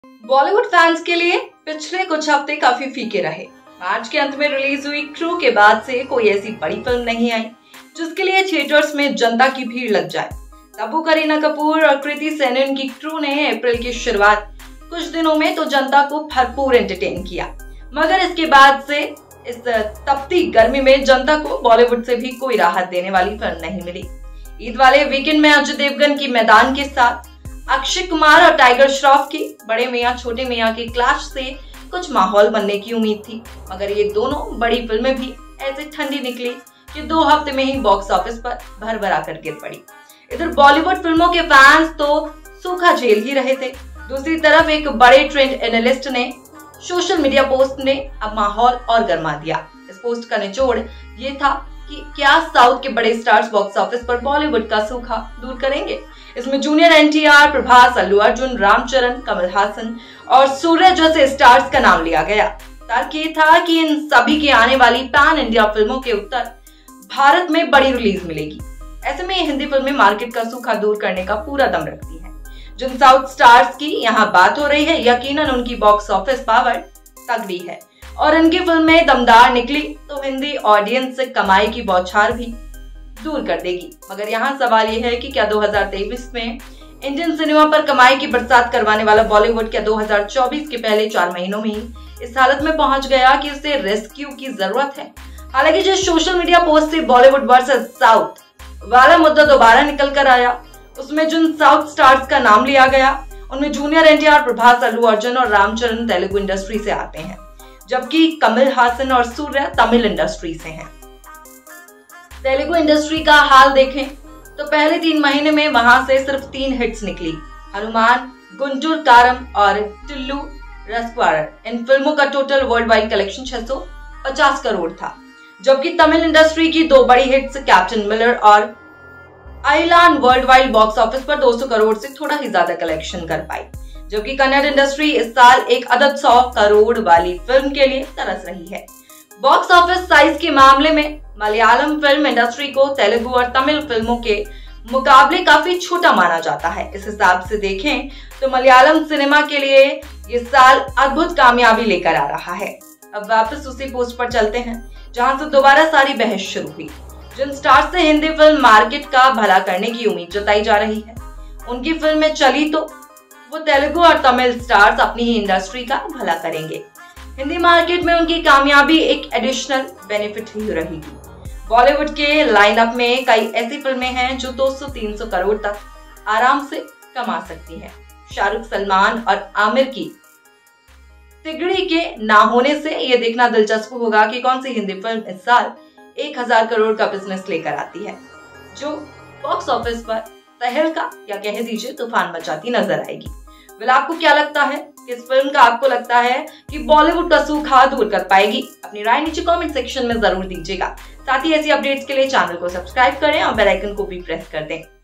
Bollywood fans के लिए पिछले कुछ हफ्ते काफी फीके रहे। मार्च के अंत में रिलीज हुई क्रू के बाद से कोई ऐसी बड़ी फिल्म नहीं आई जिसके लिए थिएटर्स में जनता की भीड़ लग जाए। तब्बू, करीना कपूर और कृति सेनन की क्रू ने अप्रैल की शुरुआत कुछ दिनों में तो जनता को भरपूर एंटरटेन किया, मगर इसके बाद से इस तपती गर्मी में जनता को बॉलीवुड से भी कोई राहत देने वाली फिल्म नहीं मिली। ईद वाले वीकेंड में अजय देवगन की मैदान के साथ अक्षय कुमार और टाइगर श्रॉफ की बड़े मियां छोटे मियां के क्लैश से कुछ माहौल बनने की उम्मीद थी, मगर ये दोनों बड़ी फिल्में भी ऐसे ठंडी निकली कि 2 हफ्ते में ही बॉक्स ऑफिस पर भर कर गिर पड़ी। इधर बॉलीवुड फिल्मों के फैंस तो सूखा झेल ही रहे थे। दूसरी तरफ एक बड़े ट्रेंड एनालिस्ट ने सोशल मीडिया पोस्ट ने अब माहौल और गर्मा दिया। इस पोस्ट का निचोड़ ये था कि क्या साउथ के बड़े स्टार्स बॉक्स ऑफिस पर बॉलीवुड का सूखा दूर करेंगे। इसमें जूनियर एनटीआर, प्रभास, अल्लू अर्जुन, रामचरण, कमल हासन और सूर्य जैसे स्टार्स का नाम लिया गया। तर्क ये था कि इन सभी की आने वाली पैन इंडिया फिल्मों के उत्तर भारत में बड़ी रिलीज मिलेगी। ऐसे में हिंदी फिल्में मार्केट का सूखा दूर करने का पूरा दम रखती हैं। जिन साउथ स्टार्स की यहाँ बात हो रही है, यकीनन उनकी बॉक्स ऑफिस पावर तगड़ी है और इनकी फिल्में दमदार निकली तो हिंदी ऑडियंस से कमाई की बौछार भी दूर कर देगी। मगर यहाँ सवाल ये है कि क्या 2023 में इंडियन सिनेमा पर कमाई की बरसात करवाने वाला बॉलीवुड क्या 2024 के पहले 4 महीनों में ही इस हालत में पहुंच गया कि उसे रेस्क्यू की जरूरत है। हालांकि जिस सोशल मीडिया पोस्ट से बॉलीवुड वर्सेस साउथ वाला मुद्दा दोबारा निकल कर आया, उसमें जिन साउथ स्टार्स का नाम लिया गया उनमें जूनियर एनटीआर, प्रभास, अल्लू अर्जुन और रामचरण तेलुगु इंडस्ट्री से आते हैं, जबकि कमल हासन और सूर्य तमिल इंडस्ट्री से हैं। तेलुगु इंडस्ट्री का हाल देखें तो पहले 3 महीने में वहां से सिर्फ 3 हिट्स निकली, हनुमान, गुंटूर कारम और टिल्लू रसक्वारर। इन फिल्मों का total worldwide collection 650 crore था, जबकि तमिल इंडस्ट्री की 2 बड़ी हिट्स कैप्टन मिलर और Ayalaan worldwide box office पर 200 करोड़ से थोड़ा ही ज्यादा कलेक्शन कर पाई, जबकि कन्नड़ इंडस्ट्री इस साल एक अदद 100 करोड़ वाली फिल्म के लिए तरस रही है। बॉक्स ऑफिस साइज के मामले में मलयालम फिल्म इंडस्ट्री को तेलुगु और तमिल फिल्मों के मुकाबले काफी छोटा माना जाता है। इस हिसाब से देखें तो मलयालम सिनेमा के लिए ये साल अद्भुत कामयाबी लेकर आ रहा है। अब वापस उसी पोस्ट पर चलते हैं जहां से दोबारा सारी बहस शुरू हुई। जिन स्टार्स से हिंदी फिल्म मार्केट का भला करने की उम्मीद जताई जा रही है, उनकी फिल्में चली तो वो तेलुगु और तमिल स्टार्स अपनी ही इंडस्ट्री का भला करेंगे। हिंदी मार्केट में उनकी कामयाबी एक एडिशनल बेनिफिट ही रहेगी। बॉलीवुड के लाइनअप में कई ऐसी फिल्में हैं जो 200-300 करोड़ तक आराम से कमा सकती हैं। शाहरुख, सलमान और आमिर की तिगड़ी के ना होने से यह देखना दिलचस्प होगा कि कौन सी हिंदी फिल्म इस साल 1000 करोड़ का बिजनेस लेकर आती है, जो बॉक्स ऑफिस पर तहलका या कह दीजिए तूफान मचाती नजर आएगी। आपको क्या लगता है कि इस फिल्म का आपको लगता है कि बॉलीवुड का सूखा दूर कर पाएगी? अपनी राय नीचे कमेंट सेक्शन में जरूर दीजिएगा। साथ ही ऐसी अपडेट्स के लिए चैनल को सब्सक्राइब करें और बेल आइकन को भी प्रेस कर दें।